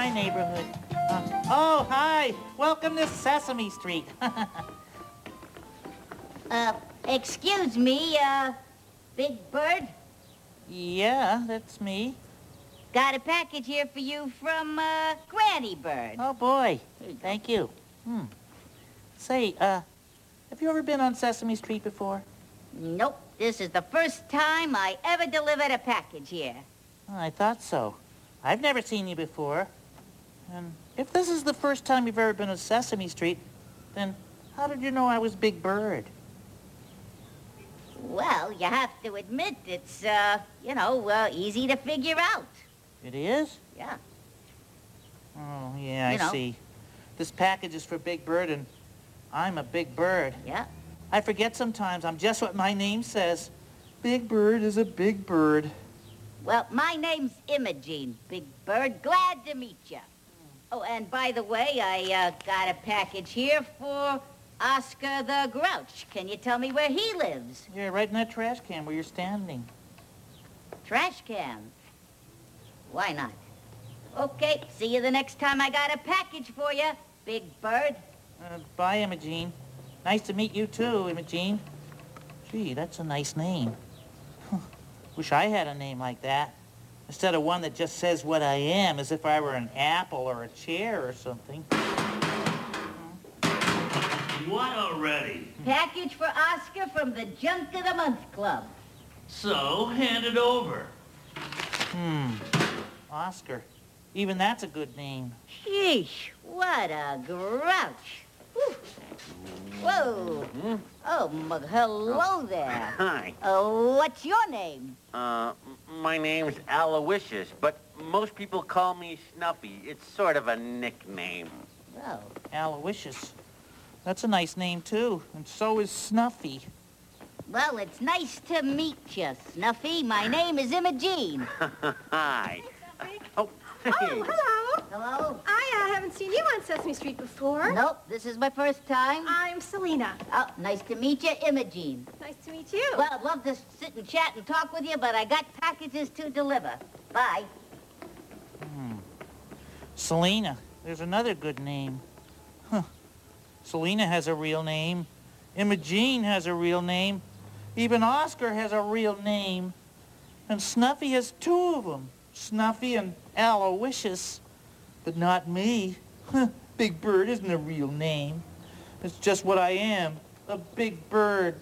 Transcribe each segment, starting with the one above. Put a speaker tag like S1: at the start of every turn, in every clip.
S1: my neighborhood. Oh, hi. Welcome to Sesame Street.
S2: Excuse me, Big Bird?
S1: Yeah, that's me.
S2: Got a package here for you from, Granny Bird.
S1: Oh, boy. Thank you. Say, have you ever been on Sesame Street before?
S2: Nope. This is the first time I ever delivered a package here.
S1: Oh, I thought so. I've never seen you before. And if this is the first time you've ever been on Sesame Street, then how did you know I was Big Bird?
S2: Well, you have to admit it's, easy to figure out.
S1: It is?
S2: Yeah.
S1: Oh, yeah, I see. This package is for Big Bird, and I'm a big bird.
S2: Yeah.
S1: I forget sometimes I'm just what my name says. Big Bird is a big bird.
S2: Well, my name's Imogene, Big Bird. Glad to meet you. Oh, and by the way, I got a package here for Oscar the Grouch. Can you tell me where he lives?
S1: Yeah, right in that trash can where you're standing.
S2: Trash can? Why not? Okay, see you the next time I got a package for you, Big Bird.
S1: Bye, Imogene. Nice to meet you, too, Imogene. Gee, that's a nice name. Wish I had a name like that. Instead of one that just says what I am, as if I were an apple or a chair or something.
S3: What already?
S2: Package for Oscar from the Junk of the Month Club.
S3: So, hand it over.
S1: Oscar. Even that's a good name.
S2: Sheesh, what a grouch. Whew. Whoa. Oh, hello there.
S4: Hi.
S2: What's your name?
S4: My name's Aloysius, but most people call me Snuffy. It's sort of a nickname.
S2: Oh.
S1: Aloysius. That's a nice name, too. And so is Snuffy.
S2: Well, it's nice to meet you, Snuffy. My name is Imogene.
S4: Hi.
S5: Oh, hello.
S2: Hello?
S5: I haven't seen you on Sesame Street before.
S2: Nope, this is my first time.
S5: I'm Selena.
S2: Oh, nice to meet you, Imogene.
S5: Nice to meet you.
S2: Well, I'd love to sit and chat and talk with you, but I got packages to deliver. Bye.
S1: Selena. There's another good name. Huh. Selena has a real name. Imogene has a real name. Even Oscar has a real name. And Snuffy has two of them. Snuffy and Aloysius. But not me. Big Bird isn't a real name. It's just what I am. A big bird.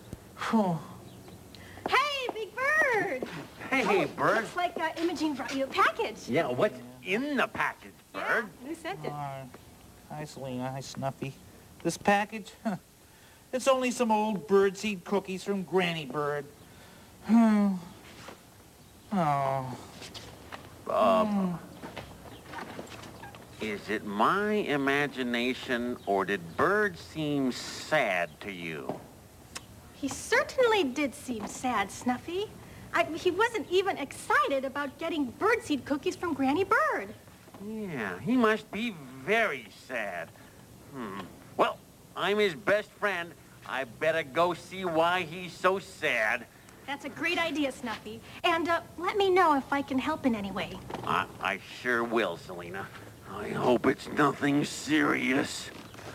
S5: Hey, Big Bird.
S4: Hey, Bird.
S5: Looks like Imogene brought you a package.
S4: Yeah, what's in the package, Bird?
S5: Yeah, who sent it?
S1: Hi, Selena. Hi, Snuffy. This package? It's only some old birdseed cookies from Granny Bird.
S4: Is it my imagination, or did Bird seem sad to you?
S5: He certainly did seem sad, Snuffy. He wasn't even excited about getting birdseed cookies from Granny Bird.
S4: Yeah, he must be very sad. Well, I'm his best friend. I better go see why he's so sad.
S5: That's a great idea, Snuffy. And let me know if I can help in any way.
S4: I sure will, Selena. I hope it's nothing serious.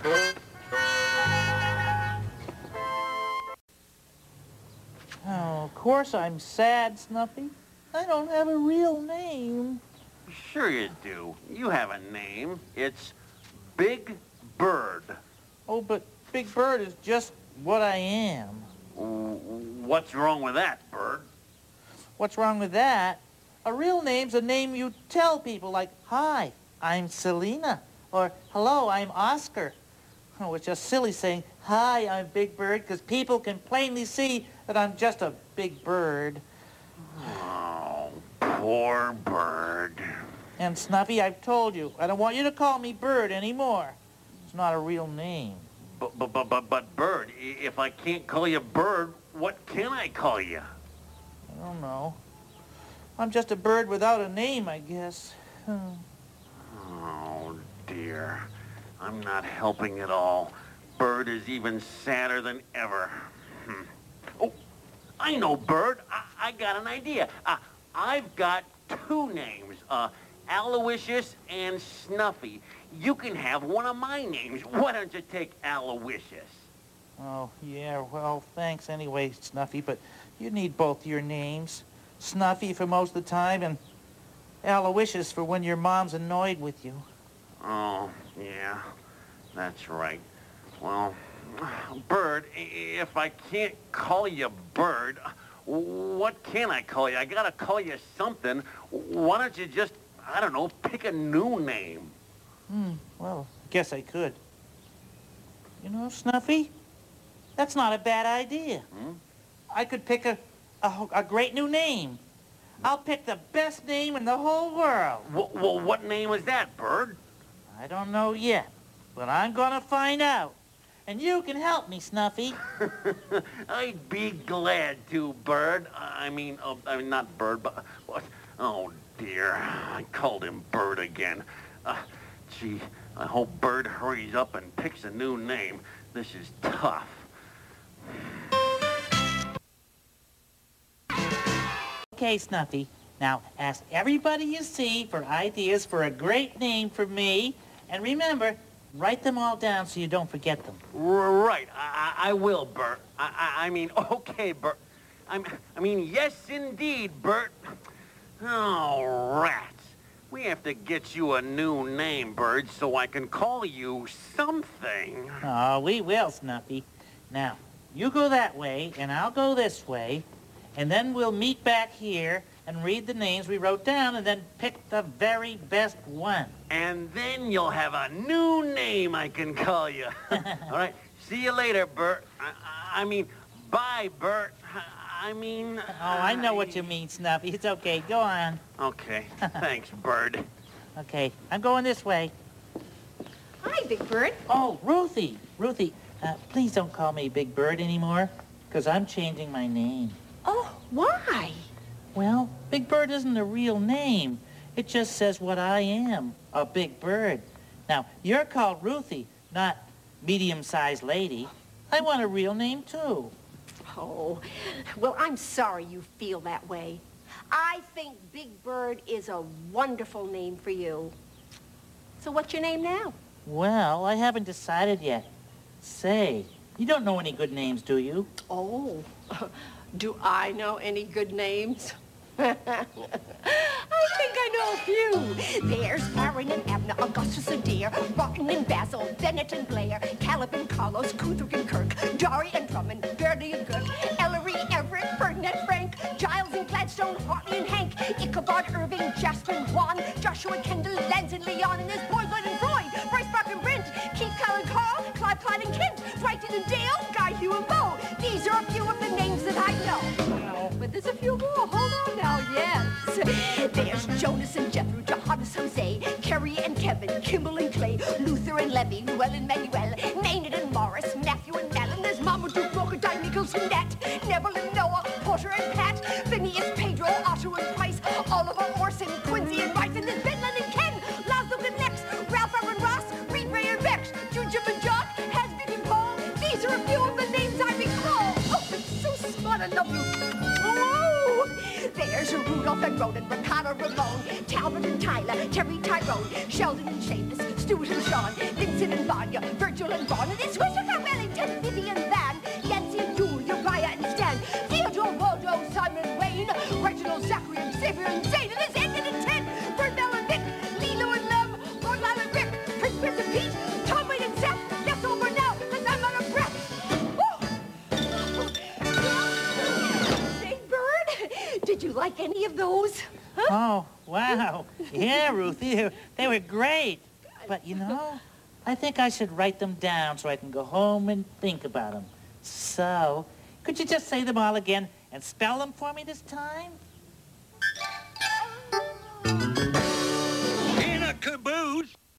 S1: Oh, of course I'm sad, Snuffy. I don't have a real name.
S4: Sure you do. You have a name. It's Big Bird.
S1: Oh, but Big Bird is just what I am.
S4: What's wrong with that, Bird?
S1: What's wrong with that? A real name's a name you tell people, like, hi, I'm Selena, or hello, I'm Oscar. Oh, it's just silly saying, hi, I'm Big Bird, because people can plainly see that I'm just a big bird.
S4: Oh, poor Bird.
S1: And Snuffy, I've told you, I don't want you to call me Bird anymore. It's not a real name.
S4: But Bird, if I can't call you Bird, what can I call you?
S1: I don't know. I'm just a bird without a name, I guess.
S4: Oh, dear. I'm not helping at all. Bird is even sadder than ever. Oh, I know, Bird. I got an idea. I've got two names. Aloysius and Snuffy. You can have one of my names. Why don't you take Aloysius?
S1: Oh, yeah, well, thanks anyway, Snuffy, but you need both your names. Snuffy for most of the time and Aloysius for when your mom's annoyed with you.
S4: Oh, yeah, that's right. Well, Bird, if I can't call you Bird, what can I call you? I gotta call you something. Why don't you just, I don't know, pick a new name?
S1: Well, I guess I could. You know, Snuffy, that's not a bad idea. I could pick a great new name. I'll pick the best name in the whole world.
S4: Well, what name is that, Bird?
S1: I don't know yet, but I'm gonna find out. And you can help me, Snuffy.
S4: I'd be glad to, Bird. I mean, not Bird, but what? Oh, dear. I called him Bird again. Gee, I hope Bird hurries up and picks a new name. This is tough.
S1: Okay, Snuffy. Now, ask everybody you see for ideas for a great name for me. And remember, write them all down so you don't forget them.
S4: Right. I will, Bert. I mean, okay, Bert. I mean, yes, indeed, Bert. Oh, rats. We have to get you a new name, Bird, so I can call you something.
S1: Oh, we will, Snuffy. Now, you go that way, and I'll go this way, and then we'll meet back here and read the names we wrote down and then pick the very best one.
S4: And then you'll have a new name I can call you. All right. See you later, Bert. I mean, bye, Bert.
S1: Oh, I know what you mean, Snuffy. It's okay. Go on.
S4: Okay. Thanks, Bird.
S1: Okay. I'm going this way.
S5: Hi, Big Bird.
S1: Oh, Ruthie. Ruthie, please don't call me Big Bird anymore, because I'm changing my name.
S5: Oh, why?
S1: Well, Big Bird isn't a real name. It just says what I am, a big bird. Now, you're called Ruthie, not medium-sized lady. I want a real name, too.
S6: Oh, well, I'm sorry you feel that way. I think Big Bird is a wonderful name for you. So what's your name now?
S1: Well, I haven't decided yet. Say, you don't know any good names, do you?
S6: Oh, do I know any good names? I think I know a few. There's Aaron and Abner, Augustus and Deere, Rotten and Basil, Bennett and Blair, Caleb and Carlos, Kuthrick and Kirk, Dari and Drummond, Verdi and Girk, Ellery, Everett, Ferdinand, Frank, Giles and Gladstone, Hartley and Hank, Ichabod, Irving, Jasper and Juan, Joshua, Kendall, Lance and Leon, and there's Boyd, Lloyd and Freud, Bryce, Brock and Brent, Keith, Kyle and Carl, Clive, Clyde and Kent, Dwight and Dale, Guy, Hugh and Bo. These are a few of the names that I know. But there's a few more. Hold on now, yes. There's Jonas and Jethro, Johannes, Jose, Kerry and Kevin, Kimball and Clay, Luther and Levy, Noel and Manuel, Maynard and Morris, Matthew and Malin, there's Marmaduke, Morgadine, Nichols and Nat, Neville and Noah, Porter and Pat, Phineas, Pedro, Otto and Price, Oliver, Orson, Quincy and Rice, and there's Benlin and Ken, Laszlo and Lex, Ralph and Ross, Reed, Ray and Bex, Jim and John, Hasbig and Paul. These are a few of the names I recall. Oh, I'm so smart, I love you. Oh, there's Rudolph and Ronan, Ricardo, Ramon, Talbot and Tyler, Terry, Tyrone, Sheldon and Seamus, Stuart and Sean, Vincent and Vanya, Virgil and Vaughn, and there's Christopher Wellington, Vivian Van, Yancy and Yule, Uriah and Stan, Theodore, Waldo, Simon, Wayne, Reginald, Zachary, and Xavier and Zane, and there's Edmund and Ted, Bernal and Vic, Lilo and Lem, Lord Lyle and Rick, Prince, Prince and Pete, Tom, Wayne and Seth. That's over now, because I'm out of breath. Oh. Big Bird, did you like any of those? Huh?
S1: Oh, wow. Yeah, Ruthie, they were great. But, you know, I think I should write them down so I can go home and think about them. So, could you just say them all again and spell them for me this time?
S7: In a caboose.